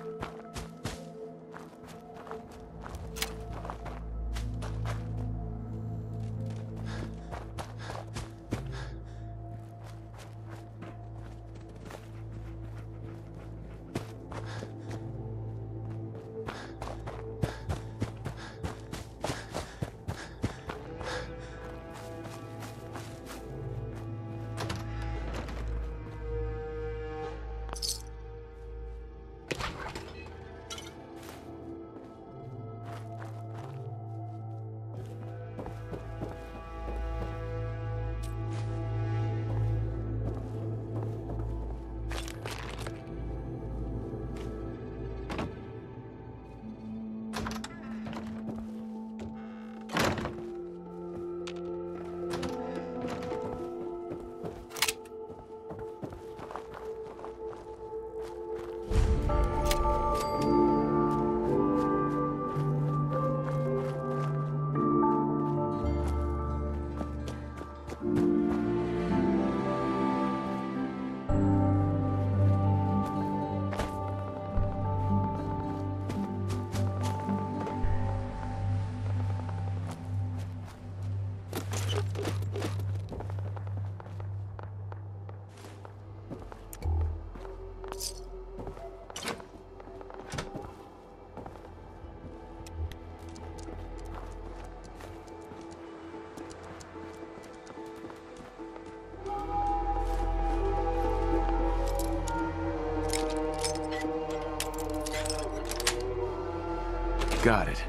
Got it.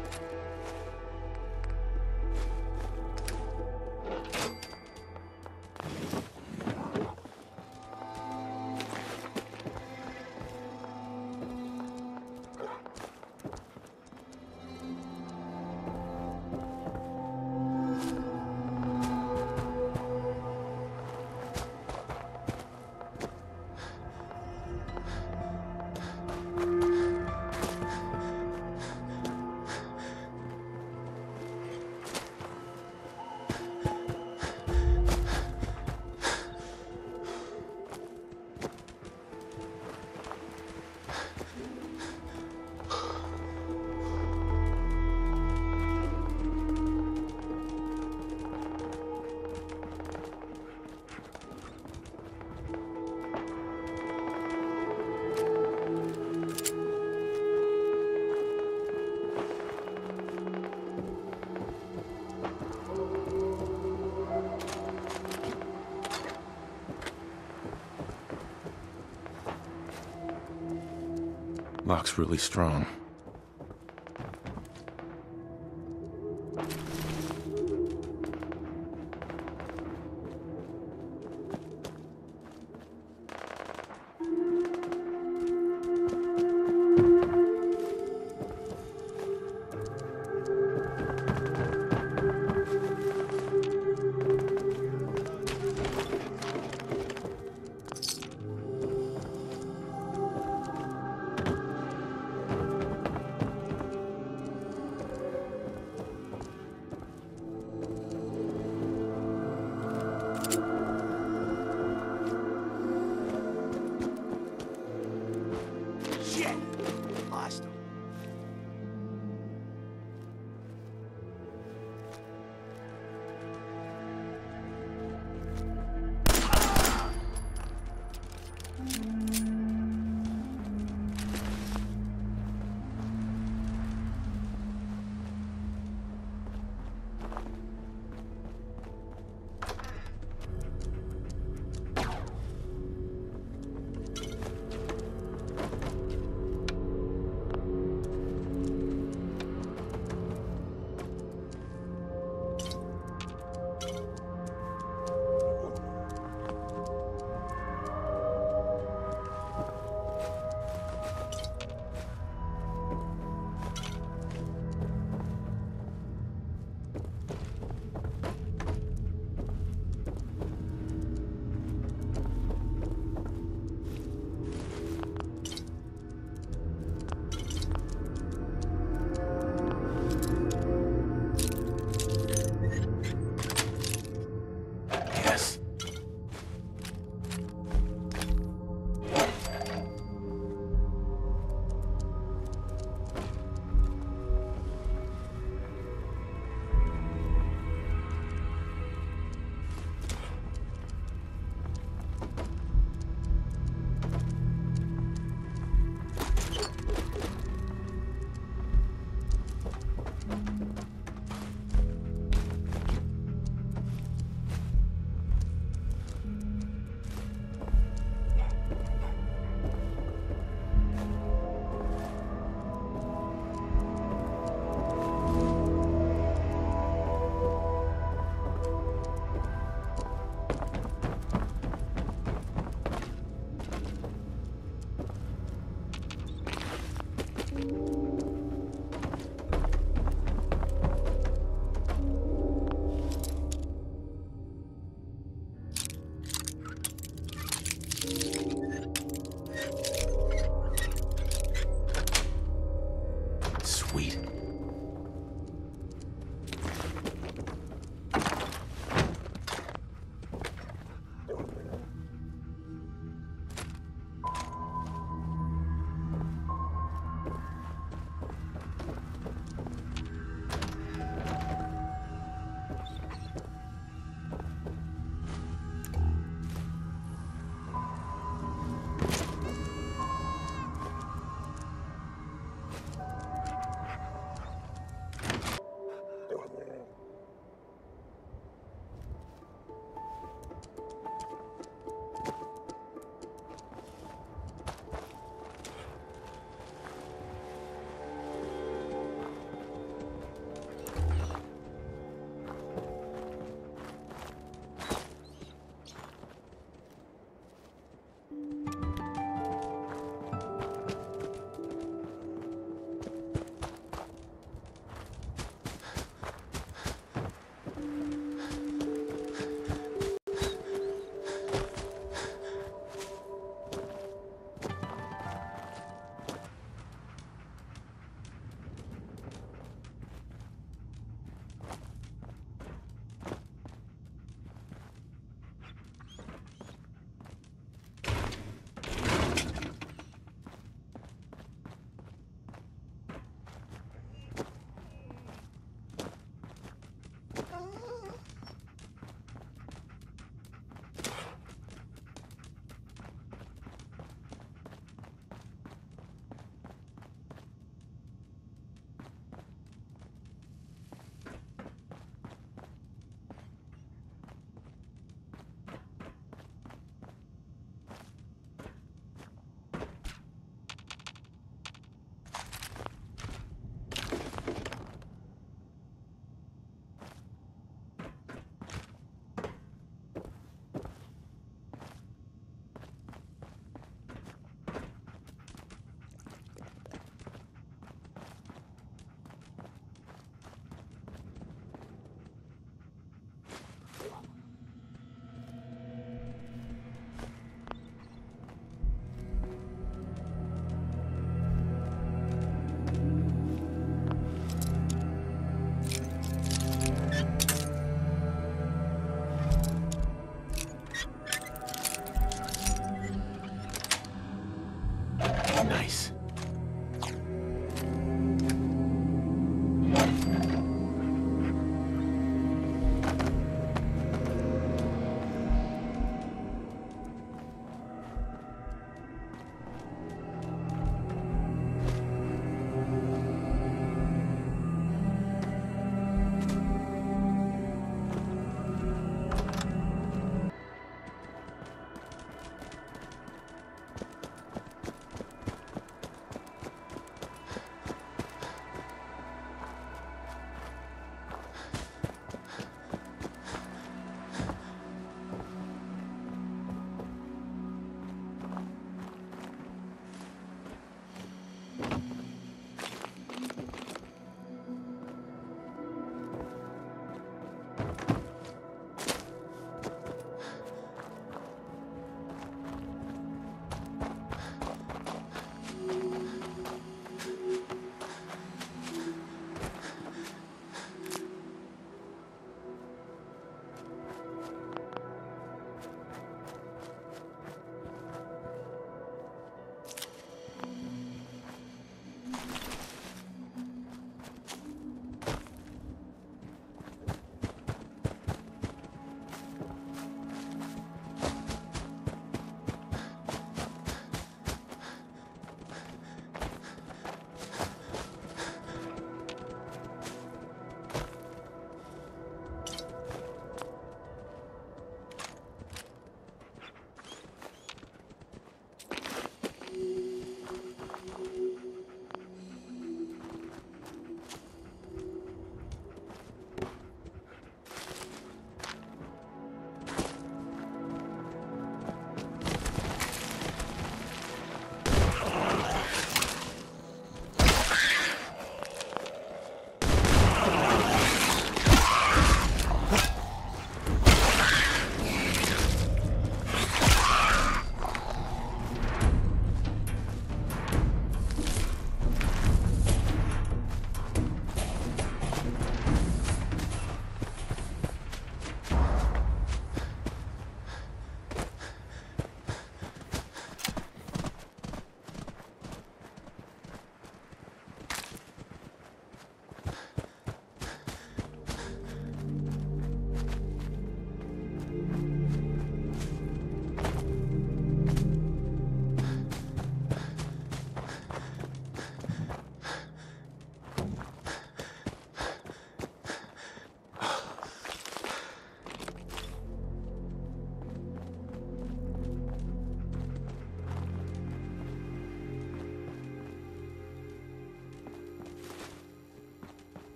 Lock's really strong.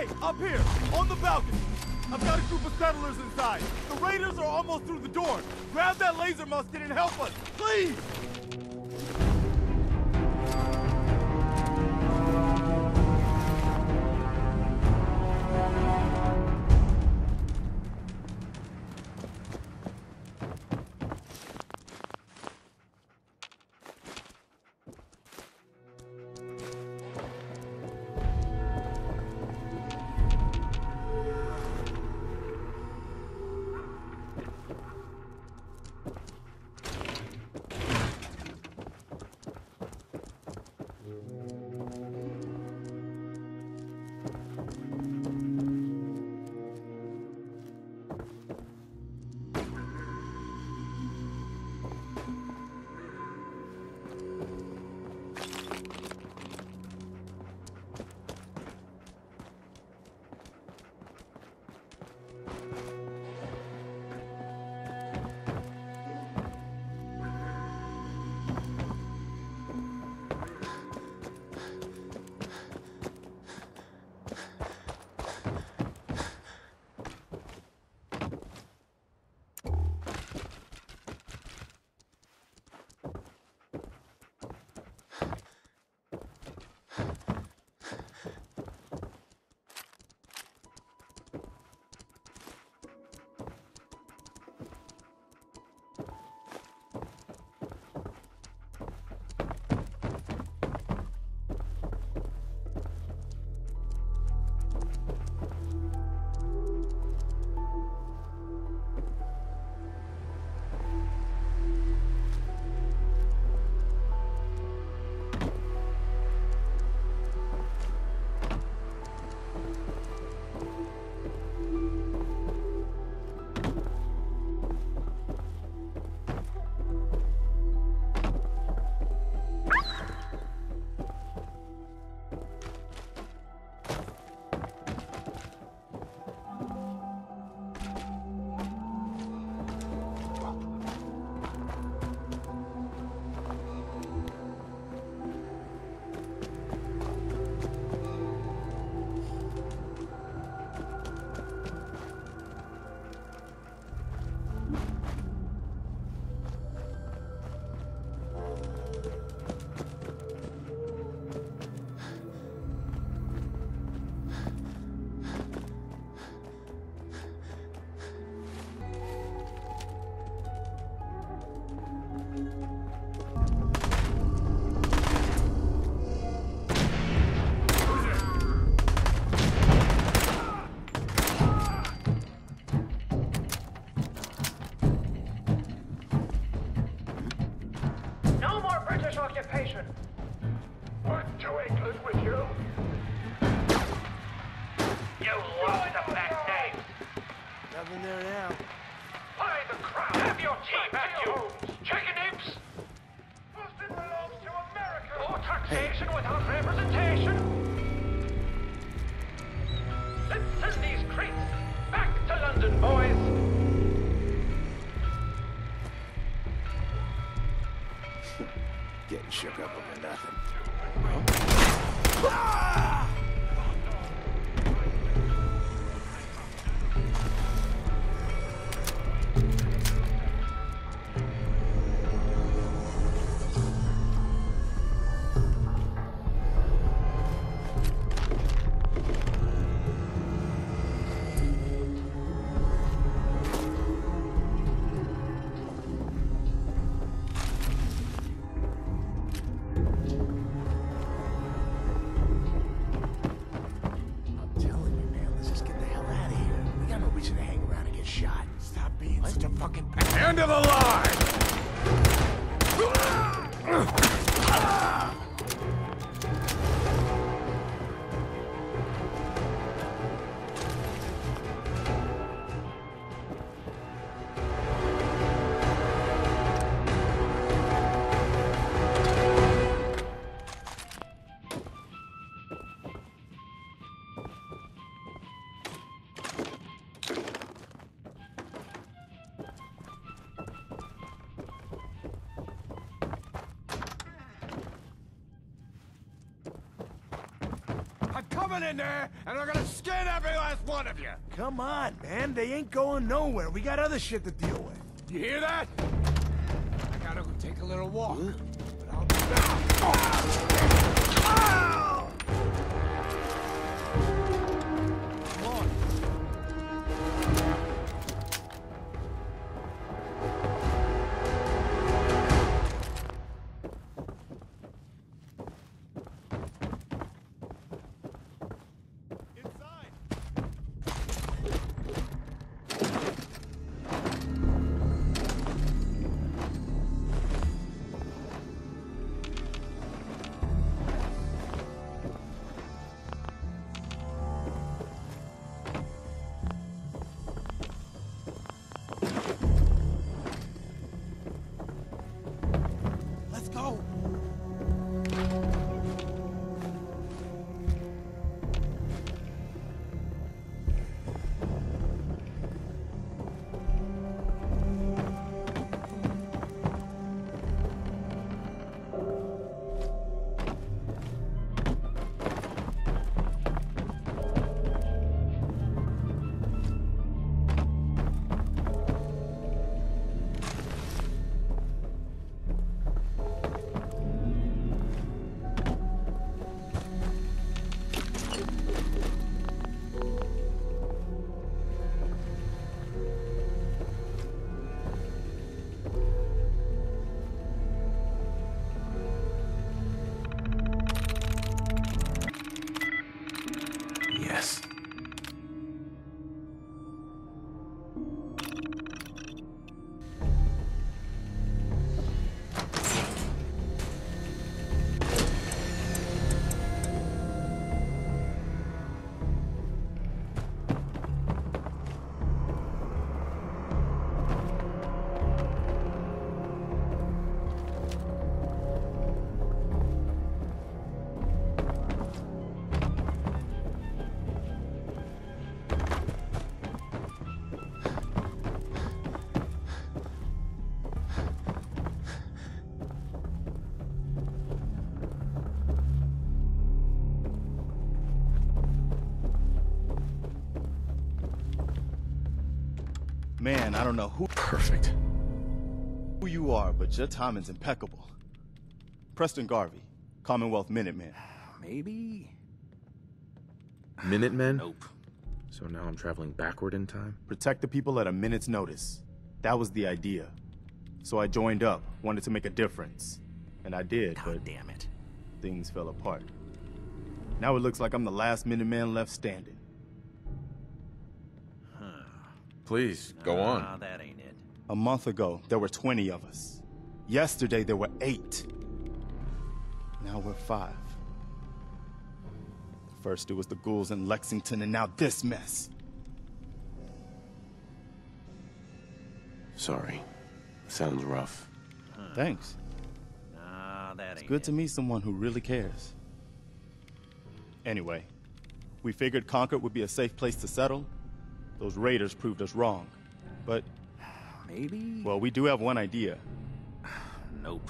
Hey, up here, on the balcony. I've got a group of settlers inside. The raiders are almost through the door. Grab that laser musket and help us, please! Occupation. What to England with you? You lost the back names. Nothing there now. By the crown. Have your tea back, you chicken imps. Boston belongs to America. No taxation without representation. Let's send these crates back to London, boys. Getting shook up over nothing. coming in there, and they're gonna skin every last one of you! Come on, man. They ain't going nowhere. We got other shit to deal with. You hear that? I gotta go take a little walk. But I'll be back. Come on. Inside. Let's go. Yes. Man, I don't know who Perfect. you are, but your timing's impeccable. Preston Garvey, Commonwealth Minuteman. Maybe? Minutemen? Nope. So now I'm traveling backward in time? Protect the people at a minute's notice. That was the idea. So I joined up, wanted to make a difference. And I did, but God damn it. things fell apart. Now it looks like I'm the last Minuteman left standing. Please, go on. Nah, that ain't it. A month ago, there were 20 of us. Yesterday, there were 8. Now we're 5. First, it was the ghouls in Lexington, and now this mess. Sorry. Sounds rough. Thanks. Nah, that ain't It's good it. to meet someone who really cares. Anyway, we figured Concord would be a safe place to settle. Those raiders proved us wrong. But, Maybe? well, we do have one idea. Nope.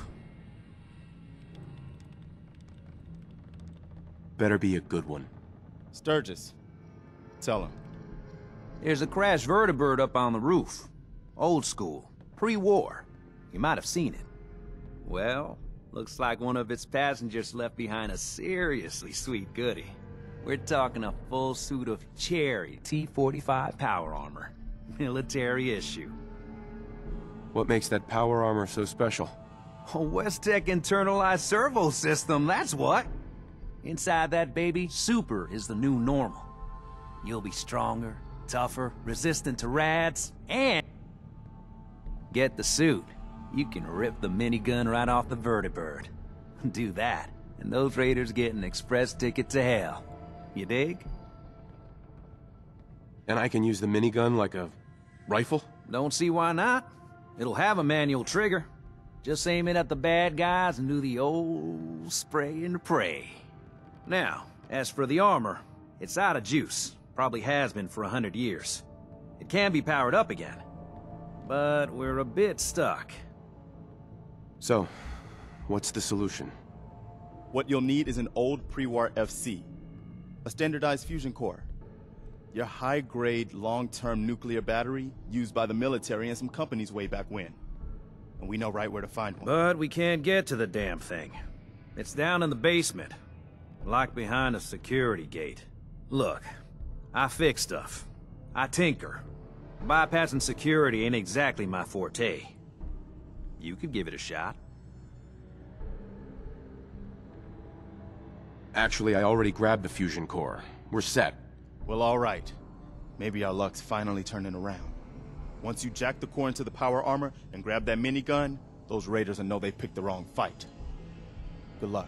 Better be a good one. Sturgis, tell him. There's a crashed vertibird up on the roof. Old school. Pre-war. You might have seen it. Well, looks like one of its passengers left behind a seriously sweet goodie. We're talking a full suit of Cherry T-45 power armor. Military issue. What makes that power armor so special? A Westech internalized servo system, that's what! Inside that baby, super is the new normal. You'll be stronger, tougher, resistant to rads, and... get the suit. You can rip the minigun right off the vertibird. Do that, and those raiders get an express ticket to hell. You dig? And I can use the minigun like a rifle? Don't see why not. It'll have a manual trigger. Just aim it at the bad guys and do the old spray and pray. Now, as for the armor, it's out of juice. Probably has been for 100 years. It can be powered up again. But we're a bit stuck. So, what's the solution? What you'll need is an old pre-war FC. A standardized fusion core. Your high-grade, long-term nuclear battery used by the military and some companies way back when. And we know right where to find one. But we can't get to the damn thing. It's down in the basement, locked behind a security gate. Look, I fix stuff. I tinker. Bypassing security ain't exactly my forte. You could give it a shot. Actually, I already grabbed the fusion core. We're set. Well, all right. Maybe our luck's finally turning around. Once you jack the core into the power armor and grab that minigun, those raiders will know they picked the wrong fight. Good luck.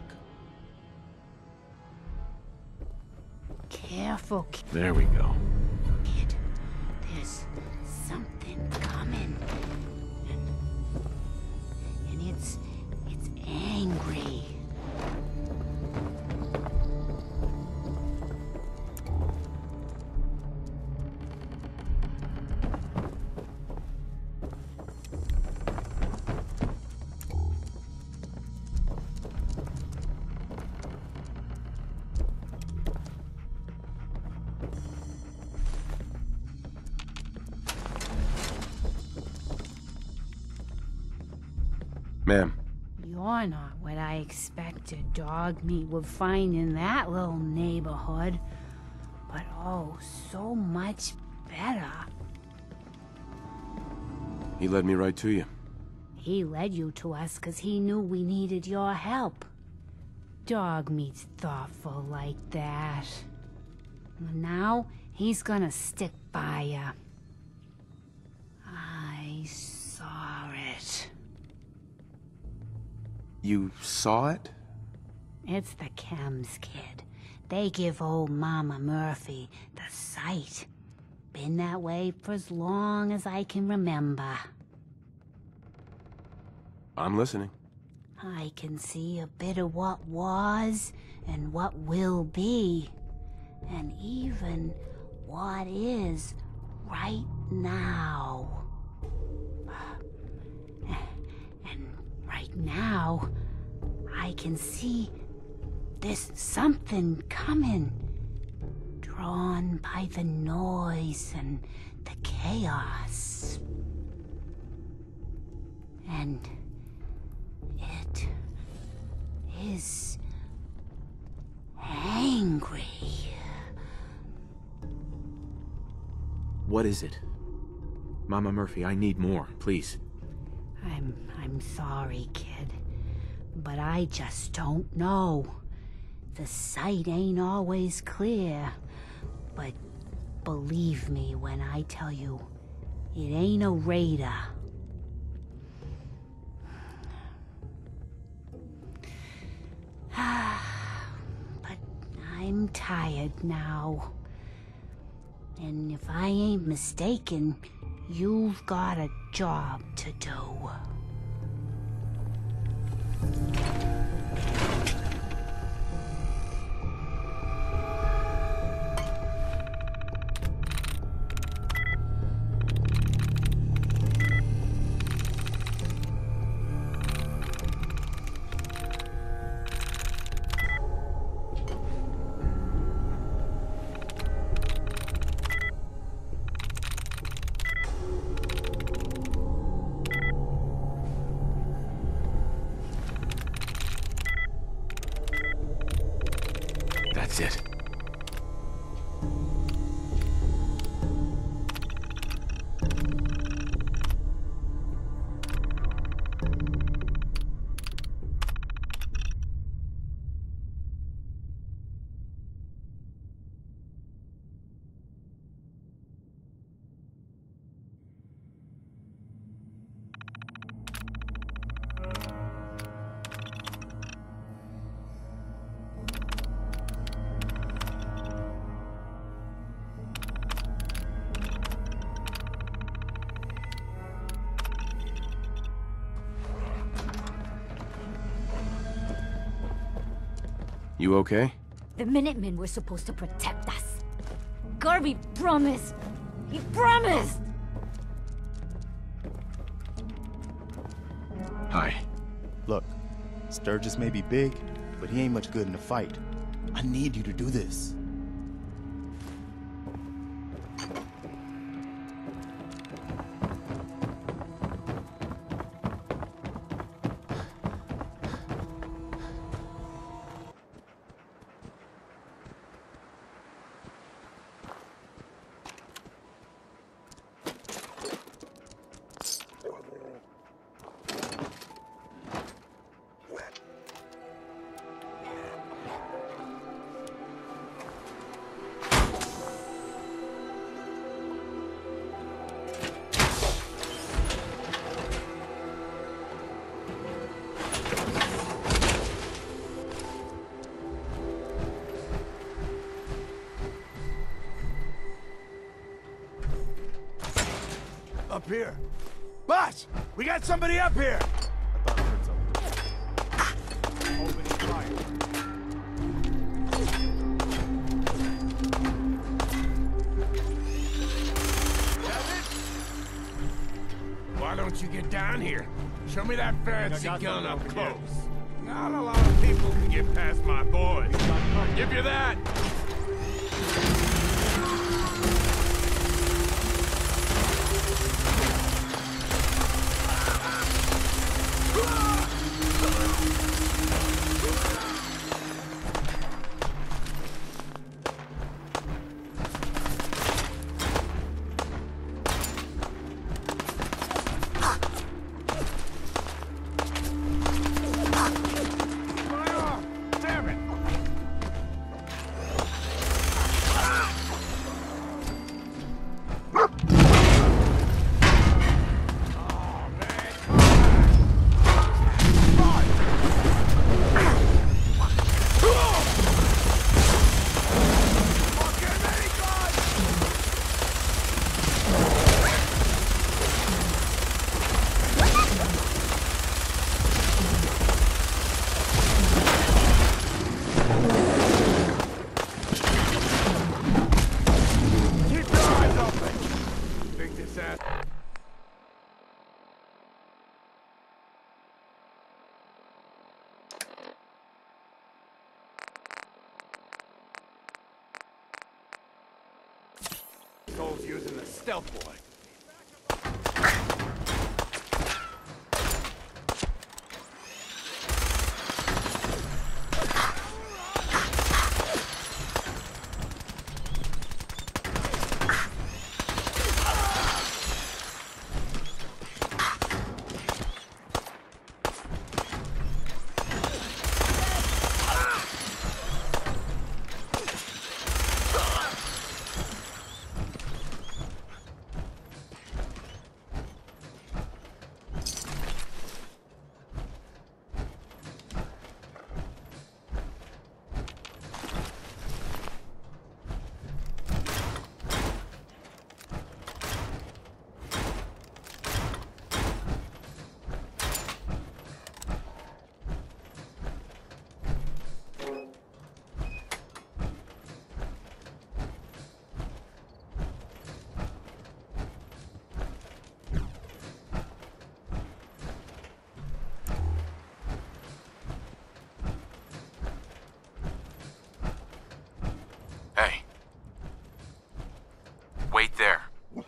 Careful, There we go. kid. There's something coming. And it's angry. Ma'am, You're not what I expected dog meat would find in that little neighborhood. But oh, so much better. he led me right to you. He led you to us 'cause he knew we needed your help. Dog meat's thoughtful like that. Now, he's gonna stick by ya. I saw it. You saw it? It's the chems, kid. They give old Mama Murphy the sight. Been that way for as long as I can remember. I'm listening. I can see a bit of what was and what will be, and even what is right now. And right now, I can see there's something coming, drawn by the noise and the chaos. And it is angry. What is it? Mama Murphy, I need more, please. I'm sorry, kid, but I just don't know. The sight ain't always clear, but believe me when I tell you, it ain't a raider. But I'm tired now. And if I ain't mistaken, you've got a job to do. That's it. You okay? The Minutemen were supposed to protect us. Garvey promised. He promised! Hi. Look, Sturgis may be big, but he ain't much good in a fight. I need you to do this. up here. Boss, we got somebody up here. I thought I heard something. Opening fire. Why don't you get down here? Show me that fancy got gun something up over here. close. Not a lot of people can get past my boys. I'll give you that. Damn it. Keep your eyes open. Think this ass... Soul's using the stealth boy. Hey. Wait there.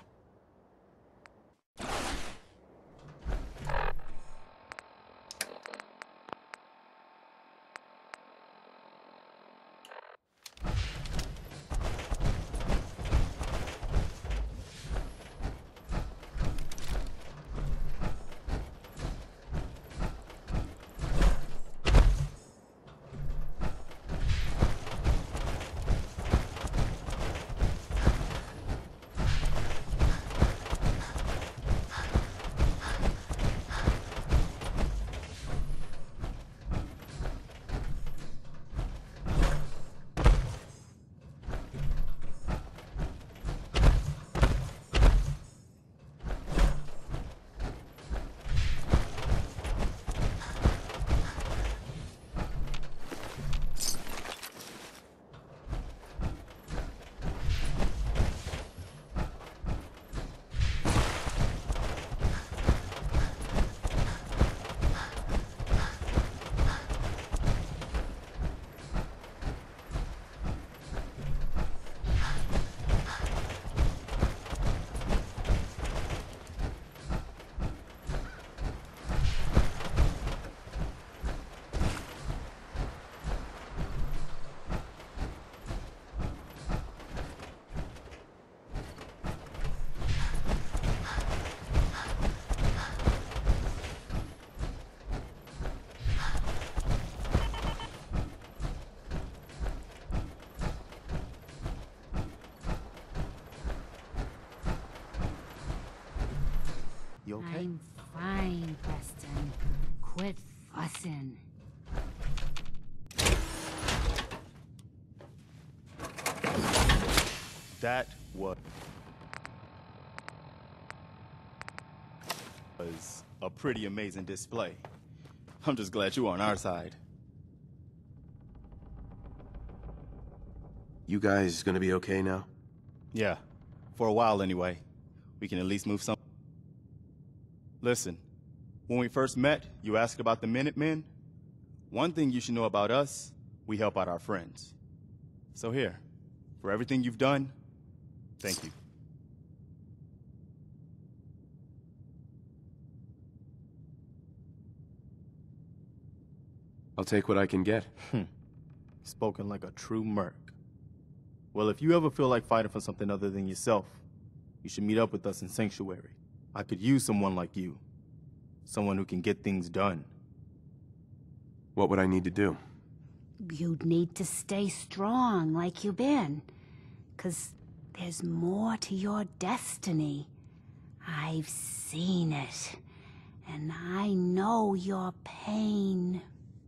You okay? I'm fine, Preston. Quit fussing. That was... was a pretty amazing display. I'm just glad you're on our side. You guys gonna be okay now? Yeah, for a while anyway. We can at least move some. Listen, when we first met, you asked about the Minutemen. One thing you should know about us, we help out our friends. So here, for everything you've done, thank you. I'll take what I can get. Spoken like a true merc. Well, if you ever feel like fighting for something other than yourself, you should meet up with us in Sanctuary. I could use someone like you. Someone who can get things done. What would I need to do? You'd need to stay strong like you've been. 'Cause there's more to your destiny. I've seen it. And I know your pain.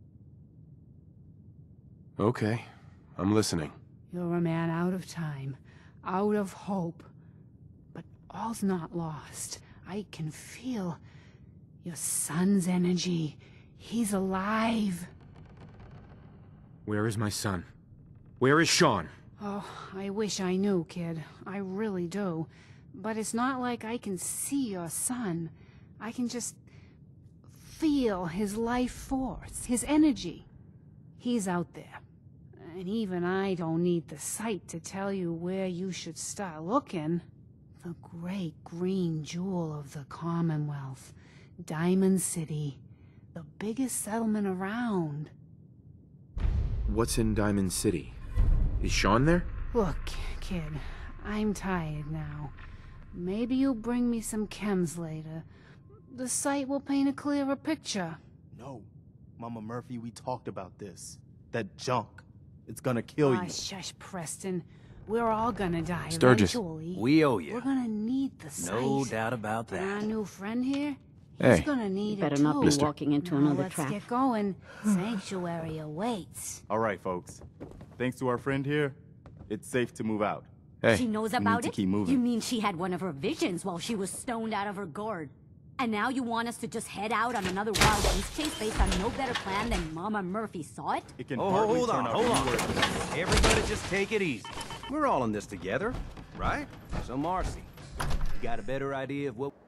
Okay, I'm listening. You're a man out of time, out of hope. But all's not lost. I can feel your son's energy. He's alive. Where is my son? Where is Sean? Oh, I wish I knew, kid. I really do. But it's not like I can see your son. I can just feel his life force, his energy. He's out there. And even I don't need the sight to tell you where you should start looking. The great green jewel of the Commonwealth. Diamond City. The biggest settlement around. What's in Diamond City? Is Sean there? Look, kid, I'm tired now. Maybe you'll bring me some chems later. The sight will paint a clearer picture. No, Mama Murphy, we talked about this. That junk. It's gonna kill you. Shush, Preston. We're all gonna die Sturgis. eventually. We owe you. We're gonna need the sight. No doubt about And our that. new friend here, Hey. he's gonna need Better it too. not be Mister. walking into Now another let's trap. get going. Sanctuary awaits. All right, folks. Thanks to our friend here, it's safe to move out. Hey, She knows we need about to it? keep moving. You mean she had one of her visions while she was stoned out of her gourd? And now you want us to just head out on another wild goose chase based on no better plan than Mama Murphy saw it? It can Oh, hardly hold turn on, out hold any on. worse. Everybody just take it easy. We're all in this together, right? So, Marcy, you got a better idea of what...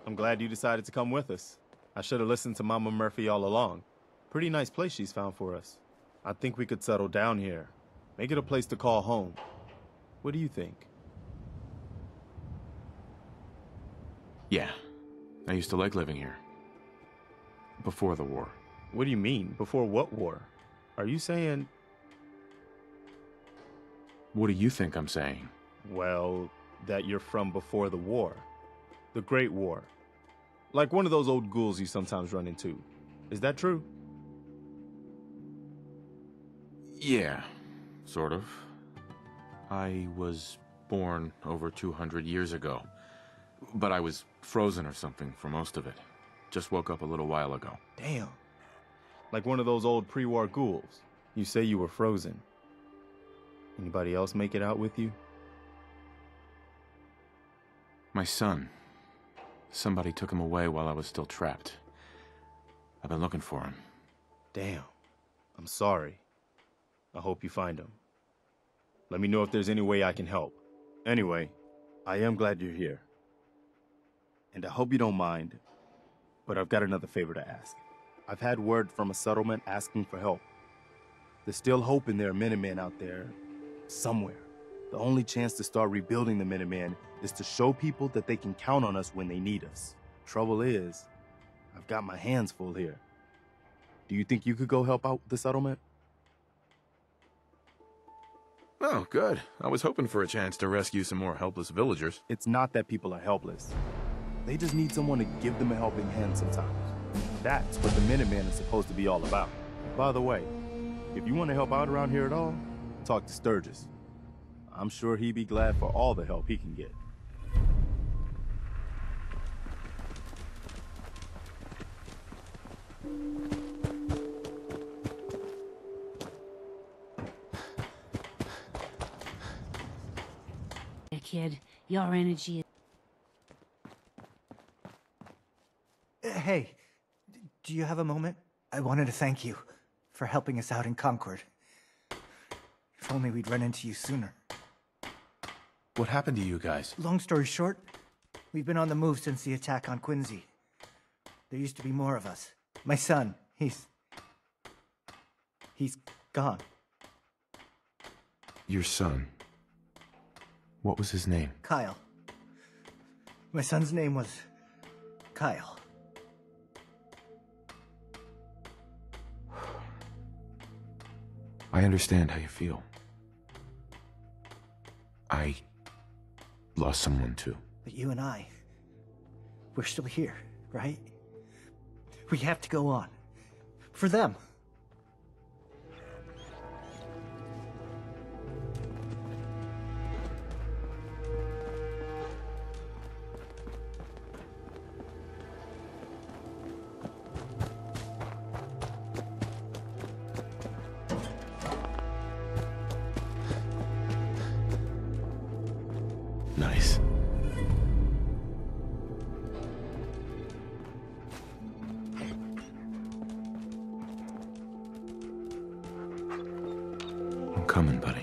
I'm glad you decided to come with us. I should have listened to Mama Murphy all along. Pretty nice place she's found for us. I think we could settle down here. Make it a place to call home. What do you think? Yeah. I used to like living here. Before the war. What do you mean? Before what war? Are you saying... What do you think I'm saying? Well, that you're from before the war. The Great War. Like one of those old ghouls you sometimes run into. Is that true? Yeah, sort of. I was born over 200 years ago. But I was frozen or something for most of it. Just woke up a little while ago. Damn. Like one of those old pre-war ghouls. You say you were frozen. Anybody else make it out with you? My son. Somebody took him away while I was still trapped. I've been looking for him. Damn. I'm sorry. I hope you find him. Let me know if there's any way I can help. Anyway, I am glad you're here. And I hope you don't mind, but I've got another favor to ask. I've had word from a settlement asking for help. There's still hope and there are Minutemen out there somewhere. The only chance to start rebuilding the Minutemen is to show people that they can count on us when they need us. Trouble is, I've got my hands full here. Do you think you could go help out the settlement? Oh, good. I was hoping for a chance to rescue some more helpless villagers. It's not that people are helpless. They just need someone to give them a helping hand sometimes. That's what the Minutemen is supposed to be all about. By the way, if you want to help out around here at all, talk to Sturgis. I'm sure he'd be glad for all the help he can get. Kid, your energy is... Hey, do you have a moment? I wanted to thank you for helping us out in Concord. If only we'd run into you sooner. What happened to you guys? Long story short, we've been on the move since the attack on Quincy. There used to be more of us. My son, he's gone. Your son? What was his name? Kyle. My son's name was Kyle. I understand how you feel. I lost someone too. But you and we're still here, right? We have to go on. For them. Nice. I'm coming, buddy.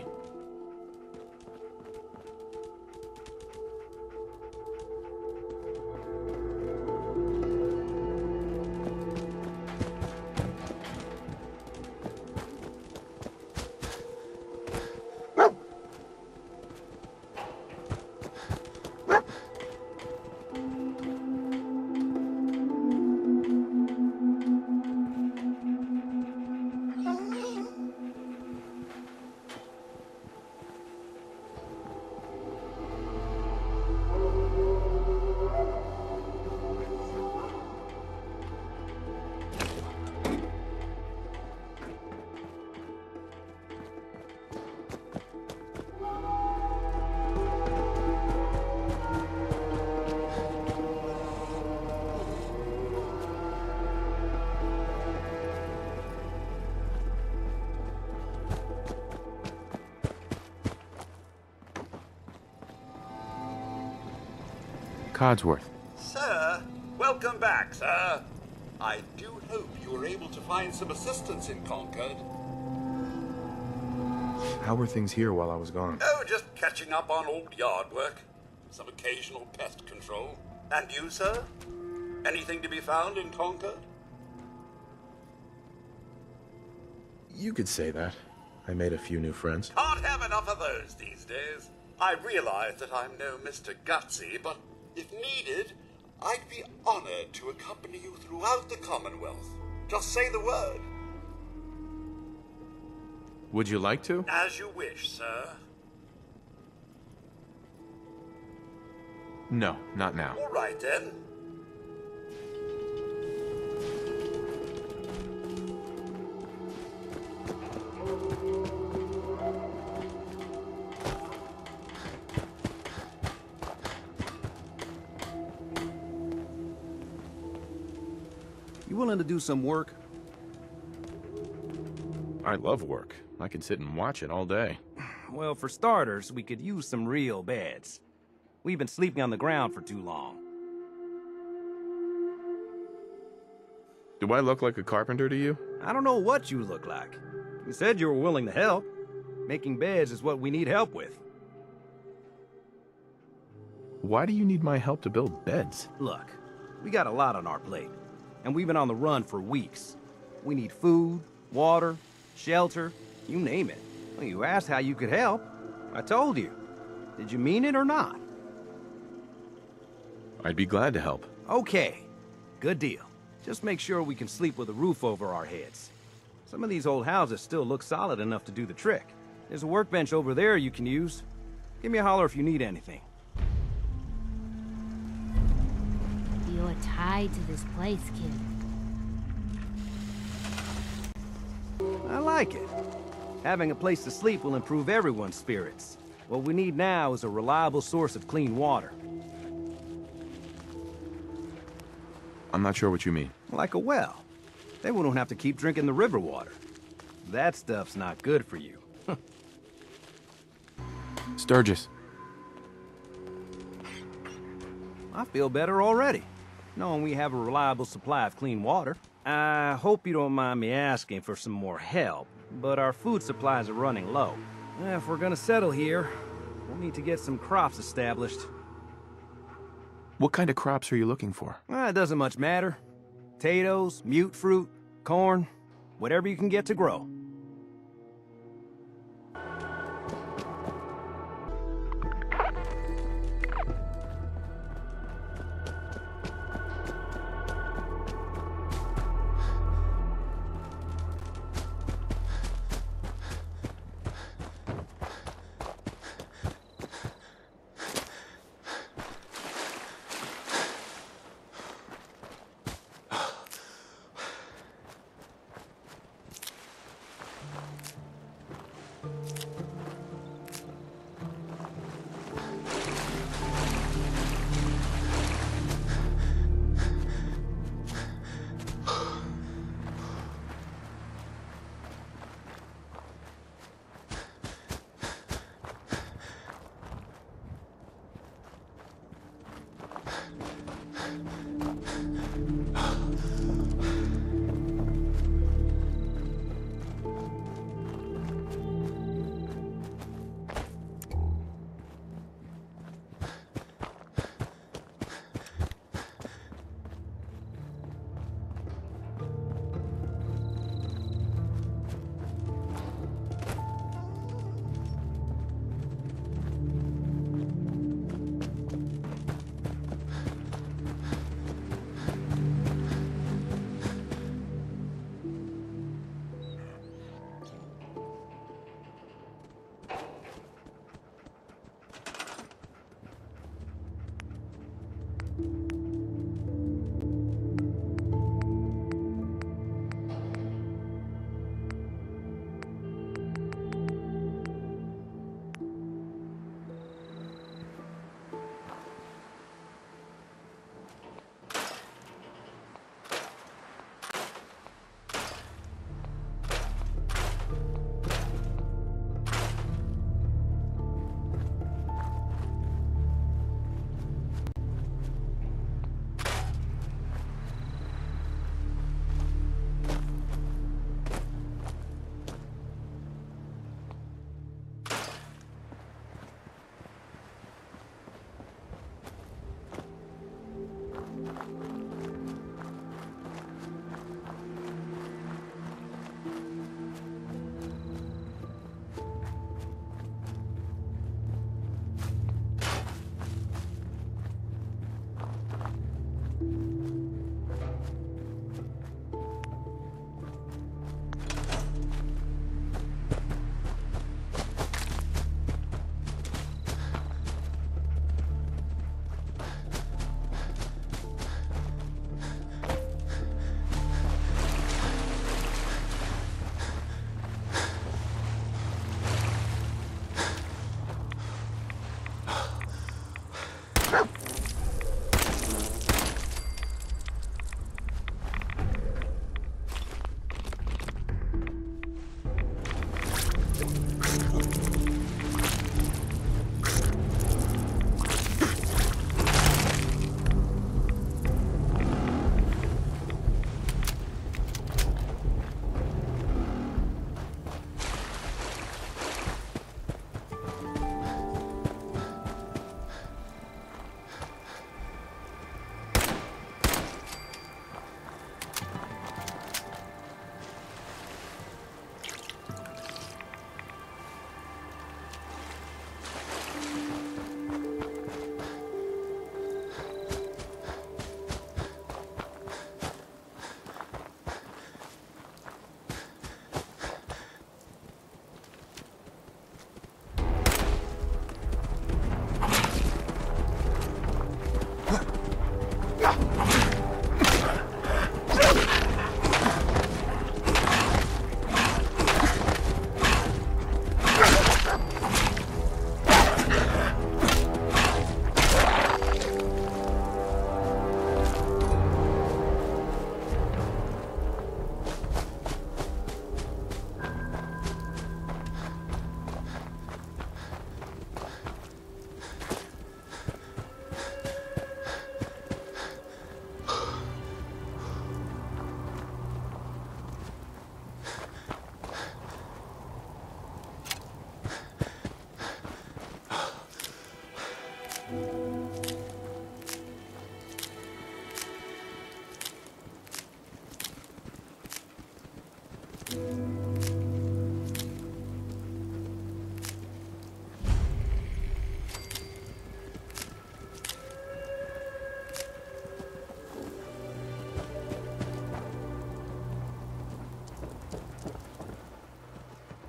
Codsworth. Sir, welcome back, sir. I do hope you were able to find some assistance in Concord. How were things here while I was gone? Oh, just catching up on old yard work. Some occasional pest control. And you, sir? Anything to be found in Concord? You could say that. I made a few new friends. Can't have enough of those these days. I realize that I'm no Mr. Gutsy, but if needed, I'd be honored to accompany you throughout the Commonwealth. Just say the word. Would you like to? As you wish, sir. No, not now. All right, then. You willing to do some work? I love work. I could sit and watch it all day. Well, for starters, we could use some real beds. We've been sleeping on the ground for too long. Do I look like a carpenter to you? I don't know what you look like. You said you were willing to help. Making beds is what we need help with. Why do you need my help to build beds? Look, we got a lot on our plate, and we've been on the run for weeks. We need food, water, shelter, you name it. Well, you asked how you could help. I told you. Did you mean it or not? I'd be glad to help. Okay, good deal. Just make sure we can sleep with a roof over our heads. Some of these old houses still look solid enough to do the trick. There's a workbench over there you can use. Give me a holler if you need anything. You're tied to this place, kid. I like it. Having a place to sleep will improve everyone's spirits. What we need now is a reliable source of clean water. I'm not sure what you mean. Like a well. Then we don't have to keep drinking the river water. That stuff's not good for you. Sturgis. I feel better already, knowing we have a reliable supply of clean water. I hope you don't mind me asking for some more help, but our food supplies are running low. If we're gonna settle here, we'll need to get some crops established. What kind of crops are you looking for? It doesn't much matter. Potatoes, mute fruit, corn, whatever you can get to grow.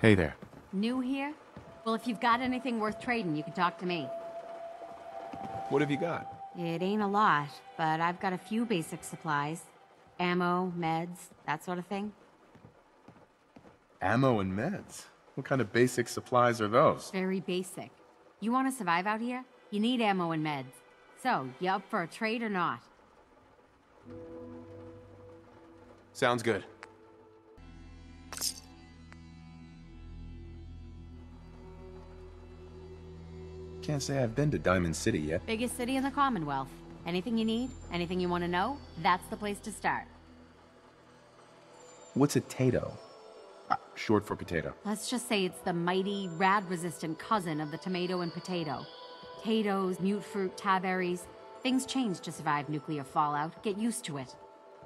Hey there. New here? Well, if you've got anything worth trading, you can talk to me. What have you got? It ain't a lot, but I've got a few basic supplies. Ammo, meds, that sort of thing. Ammo and meds? What kind of basic supplies are those? Very basic. You want to survive out here? You need ammo and meds. So, you up for a trade or not? Sounds good. Can't say I've been to Diamond City yet. Biggest city in the Commonwealth. Anything you need? Anything you want to know? That's the place to start. What's a Tato? Short for potato. Let's just say it's the mighty, rad-resistant cousin of the tomato and potato. Potatoes, mutefruit, taberries. Things change to survive nuclear fallout. Get used to it.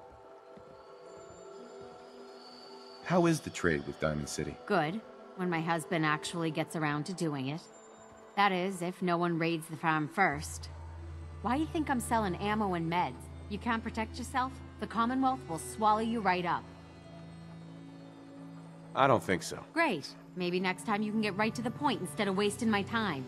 How is the trade with Diamond City? Good. When my husband actually gets around to doing it. That is, if no one raids the farm first. Why do you think I'm selling ammo and meds? You can't protect yourself? The Commonwealth will swallow you right up. I don't think so. Great. Maybe next time you can get right to the point instead of wasting my time.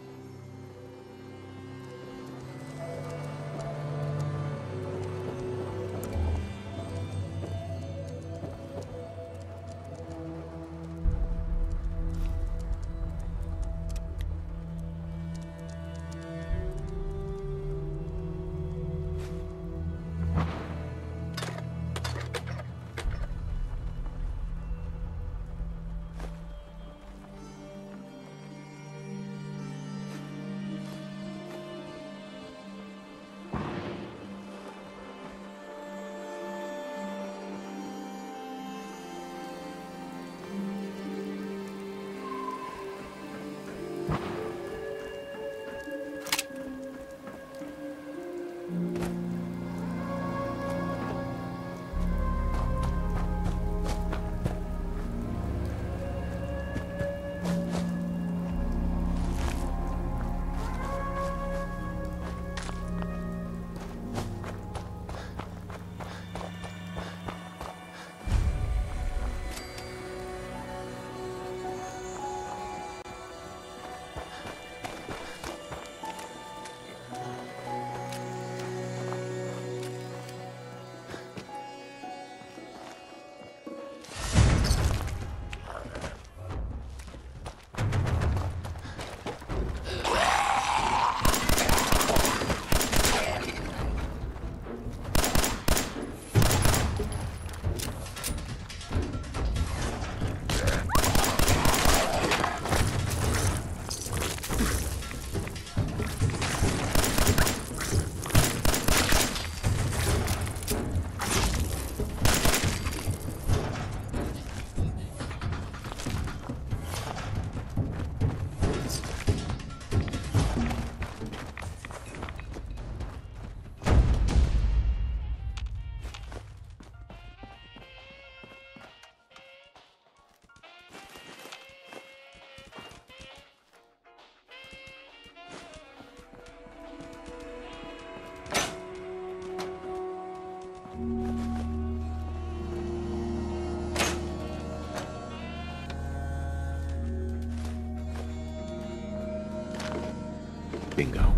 Bingo.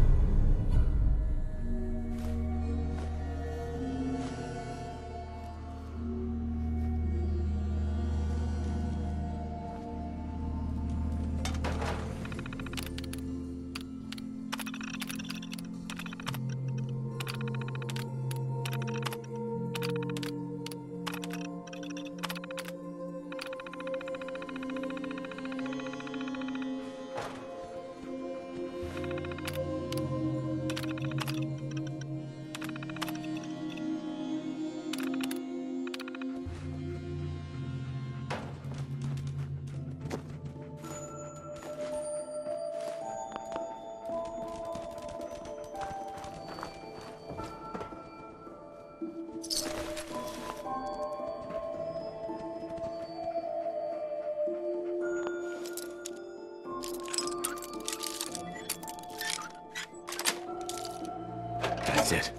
That's it.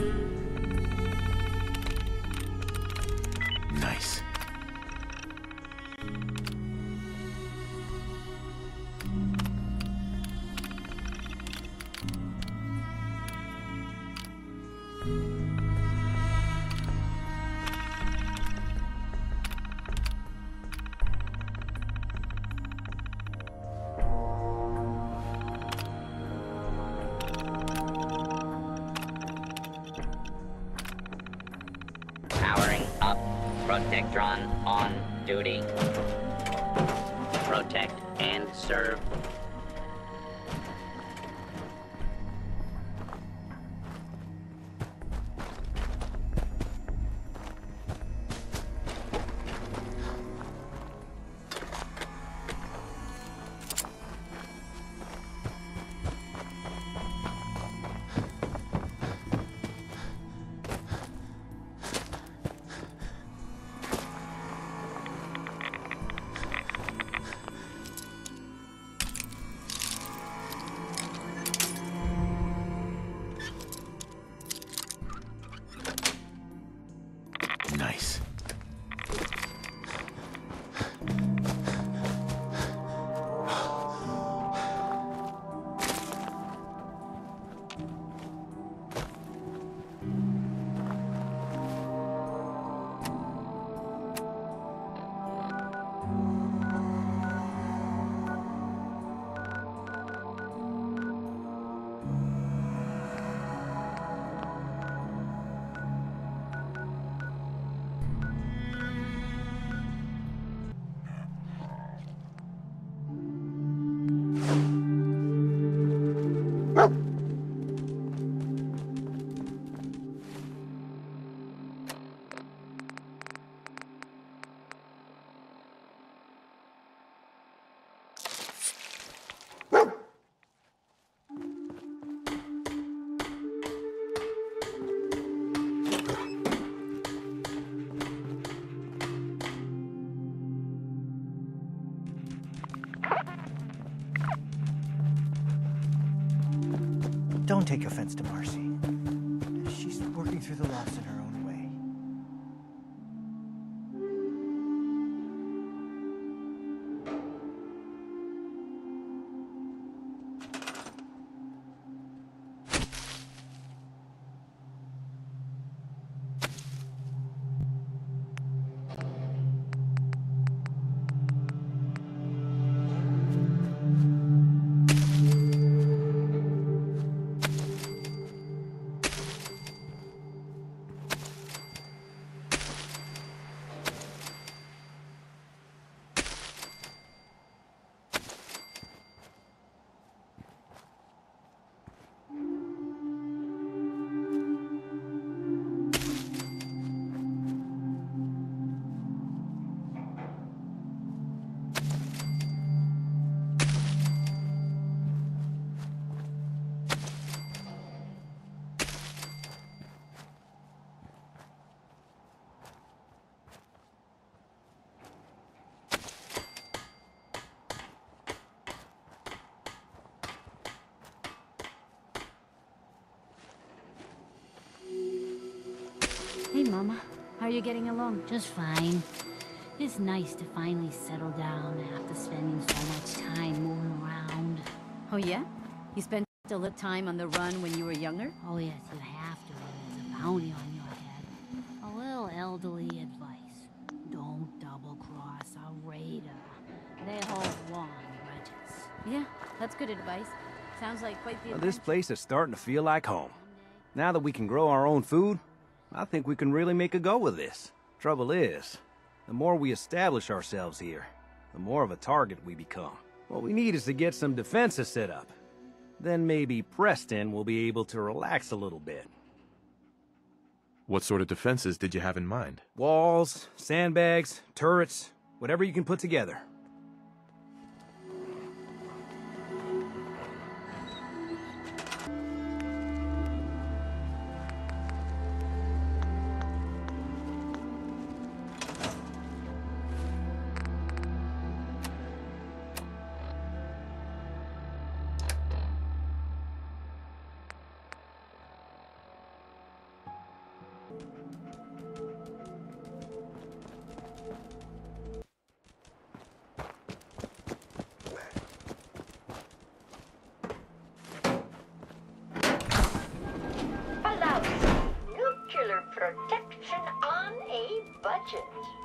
Nice. Powering up. Protectron on duty. Protect and serve. Nice. Don't take offense to Marcy. She's working through the loss in her own way. Hey, Mama. How are you getting along? Just fine. It's nice to finally settle down after spending so much time moving around. Oh yeah? You spent a little time on the run when you were younger? Oh yes, you have to when there's a bounty on your head. A little elderly advice. Don't double-cross a raider. They hold long grudges. Yeah, that's good advice. Sounds like quite the Well, this place is starting to feel like home. Now that we can grow our own food, I think we can really make a go with this. Trouble is, the more we establish ourselves here, the more of a target we become. What we need is to get some defenses set up. Then maybe Preston will be able to relax a little bit. What sort of defenses did you have in mind? Walls, sandbags, turrets, whatever you can put together. Allows nuclear protection on a budget.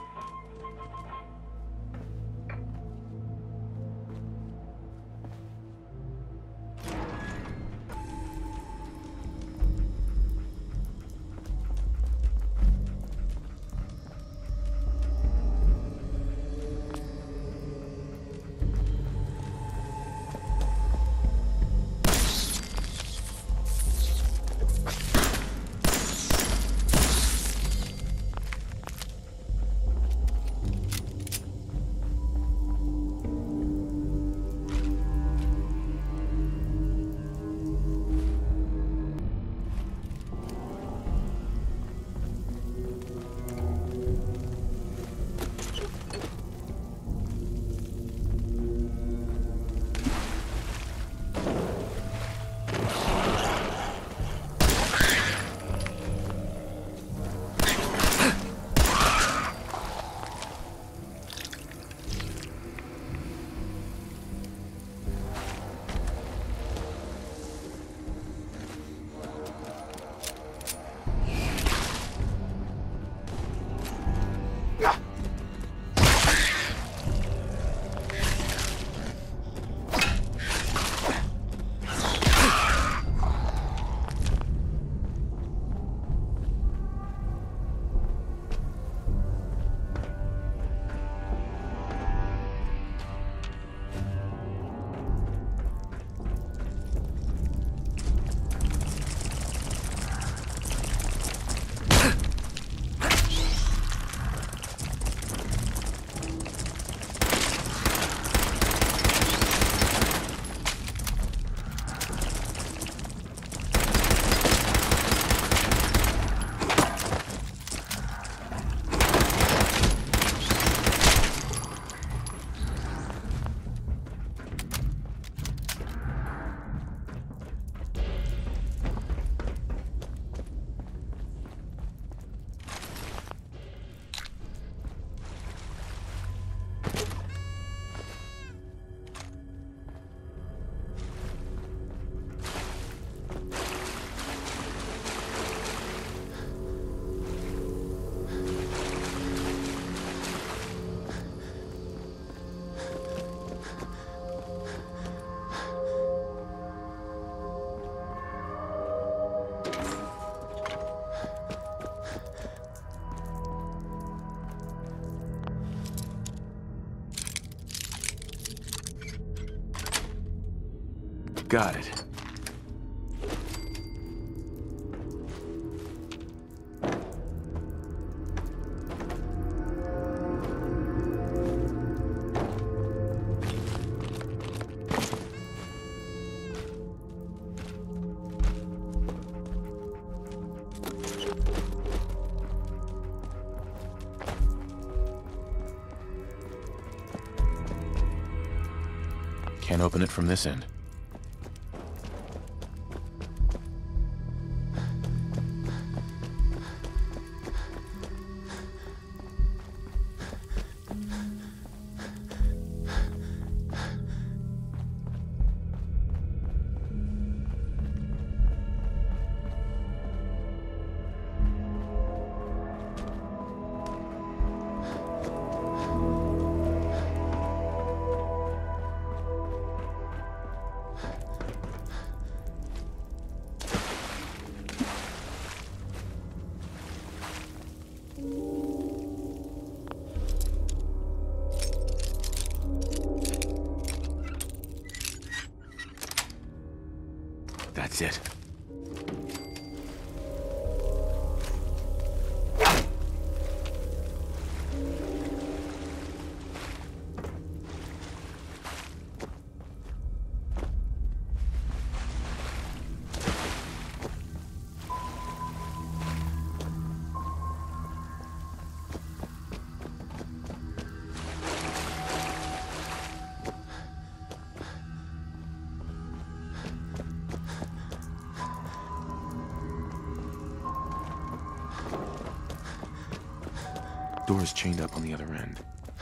Got it. Can't open it from this end. That's it. Door's chained up on the other end.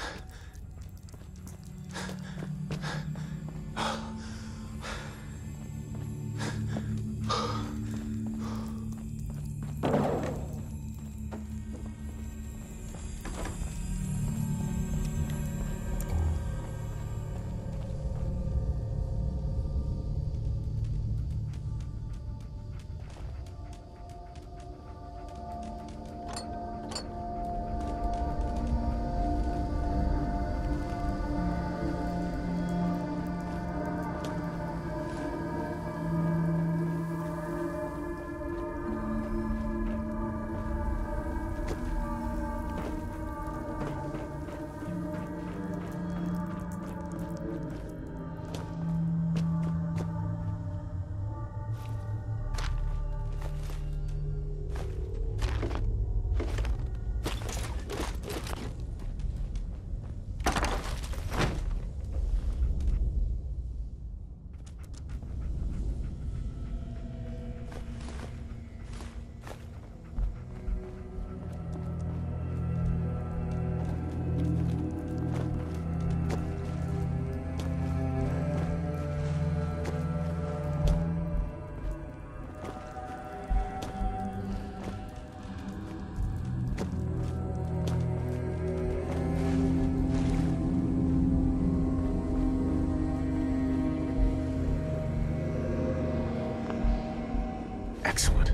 Excellent.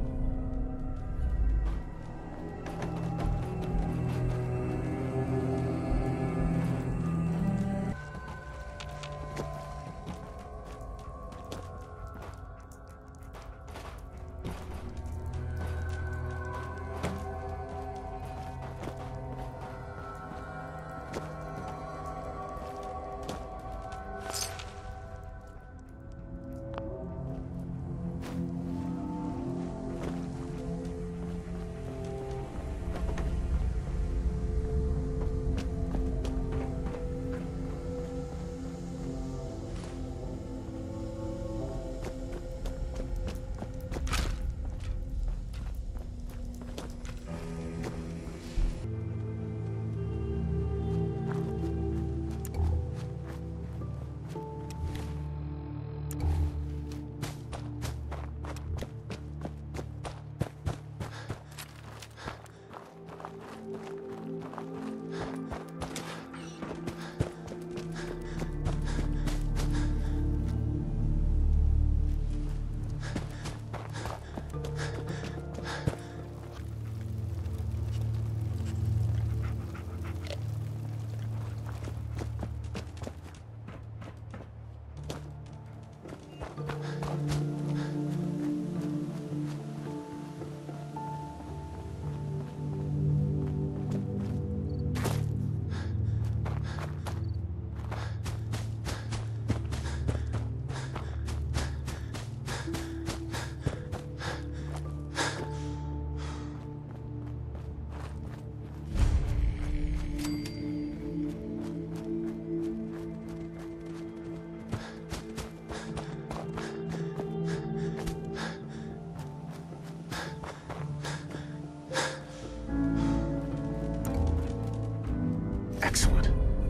Excellent.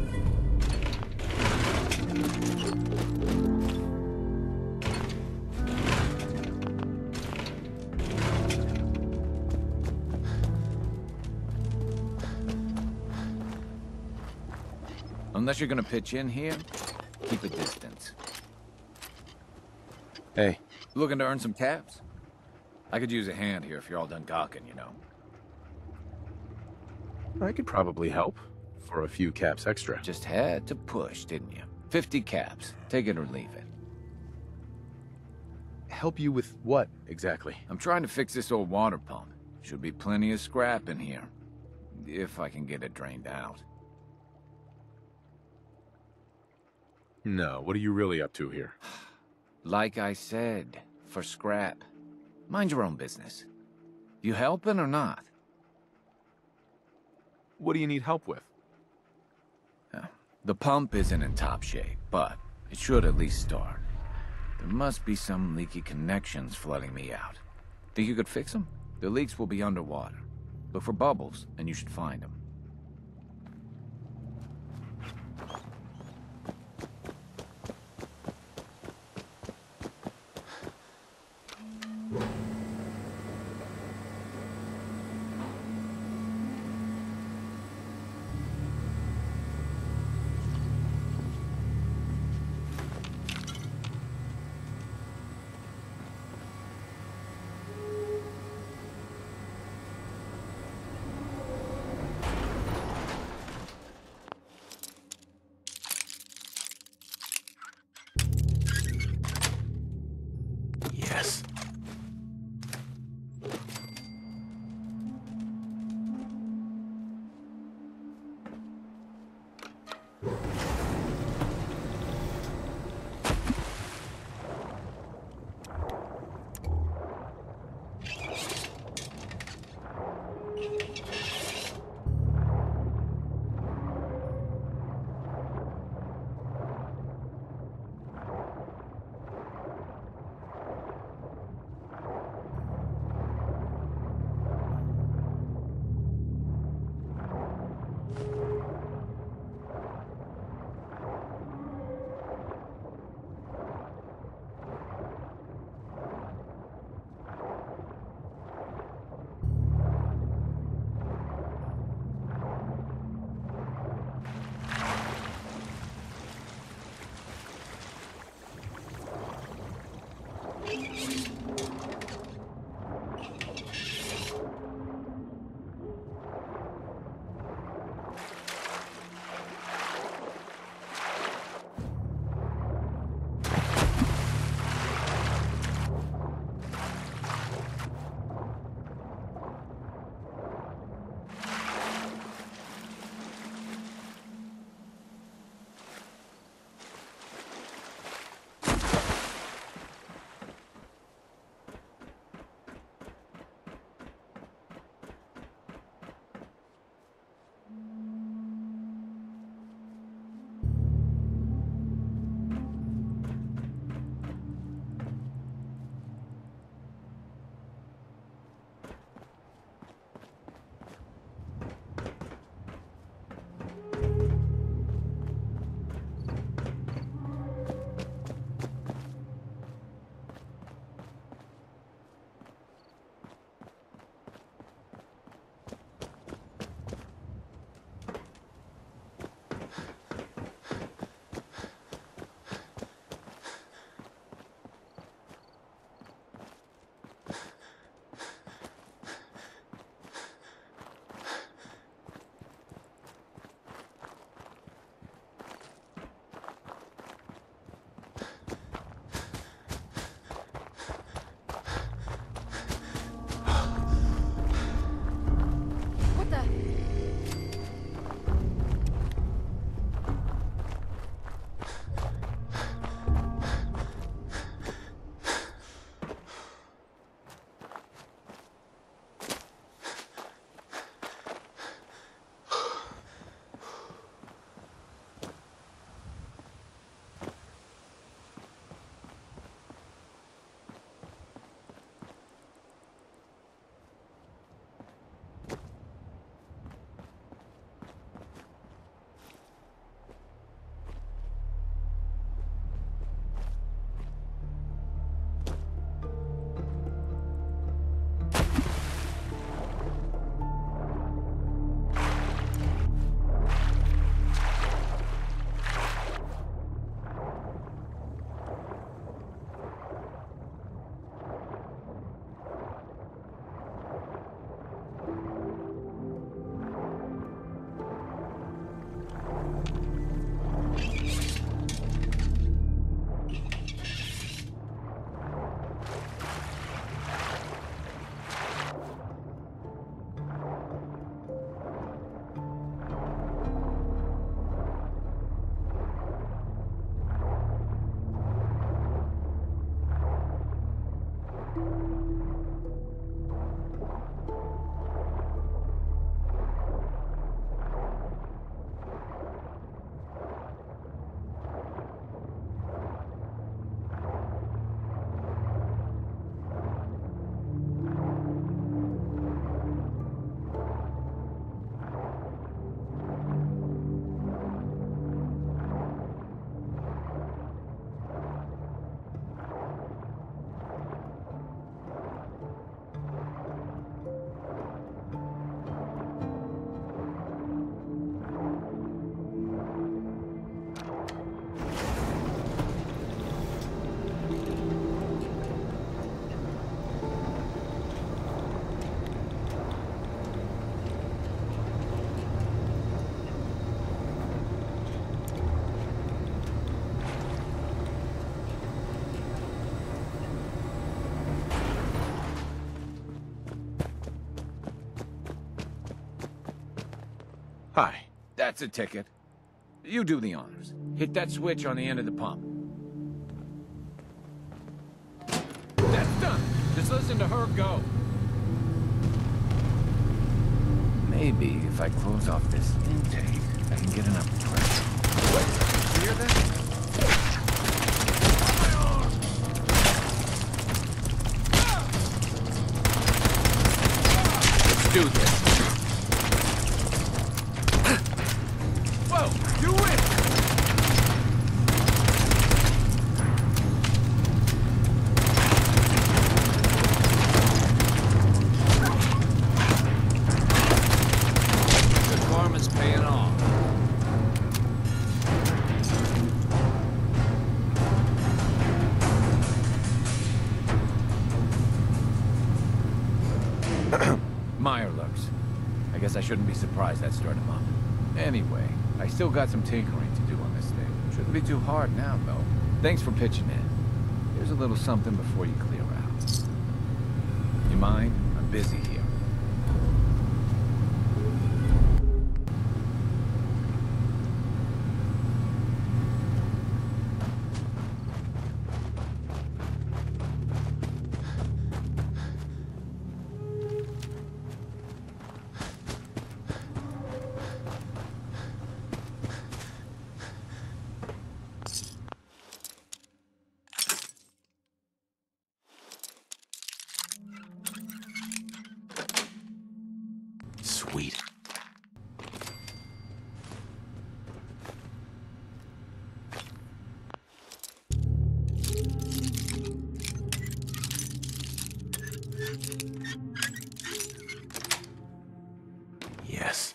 Unless you're gonna pitch in here, keep a distance. Hey. Looking to earn some caps? I could use a hand here if you're all done gawking, you know. I could probably help. For a few caps extra. Just had to push, didn't you? 50 caps. Take it or leave it. Help you with what, exactly? I'm trying to fix this old water pump. Should be plenty of scrap in here. If I can get it drained out. No, what are you really up to here? Like I said, for scrap. Mind your own business. You helping or not? What do you need help with? The pump isn't in top shape, but it should at least start. There must be some leaky connections flooding me out. Think you could fix them? The leaks will be underwater. Look for bubbles, and you should find them. Hi, that's a ticket. You do the honors. Hit that switch on the end of the pump. That's done. Just listen to her go. Maybe if I close off this intake, I can get enough pressure. Wait, you hear that? Let's do this. Whoa, you win! The karma's paying off. Mirelurks. I guess I shouldn't be surprised that stirred him up. Anyway, I still got some tinkering to do on this thing. Shouldn't be too hard now, though. Thanks for pitching in. Here's a little something before you clear out. You mind? I'm busy here. Sweet. Yes.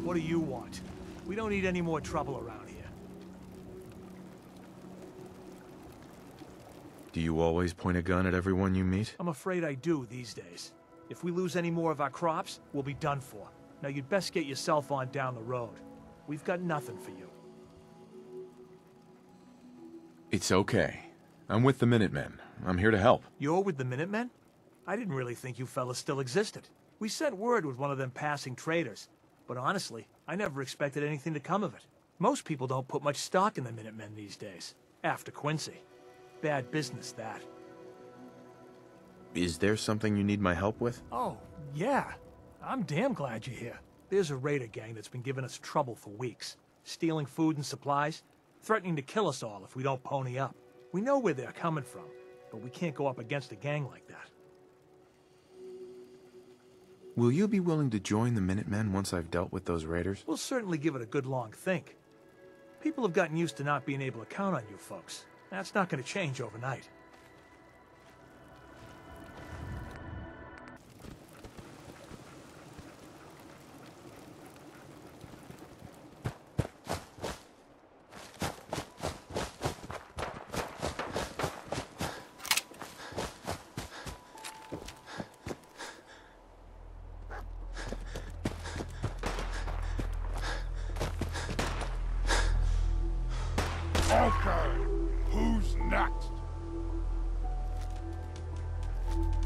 What do you want? We don't need any more trouble around here. Do you always point a gun at everyone you meet? I'm afraid I do these days. If we lose any more of our crops, we'll be done for. Now you'd best get yourself on down the road. We've got nothing for you. It's okay. I'm with the Minutemen. I'm here to help. You're with the Minutemen? I didn't really think you fellas still existed. We sent word with one of them passing traders. But honestly, I never expected anything to come of it. Most people don't put much stock in the Minutemen these days. After Quincy. Bad business, that. Is there something you need my help with? Oh, yeah. I'm damn glad you're here. There's a raider gang that's been giving us trouble for weeks. Stealing food and supplies, threatening to kill us all if we don't pony up. We know where they're coming from, but we can't go up against a gang like that. Will you be willing to join the Minutemen once I've dealt with those raiders? We'll certainly give it a good long think. People have gotten used to not being able to count on you folks. That's not going to change overnight. Okay, who's next?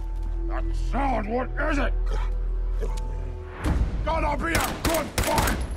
That sound, what is it? Gonna be a good fight!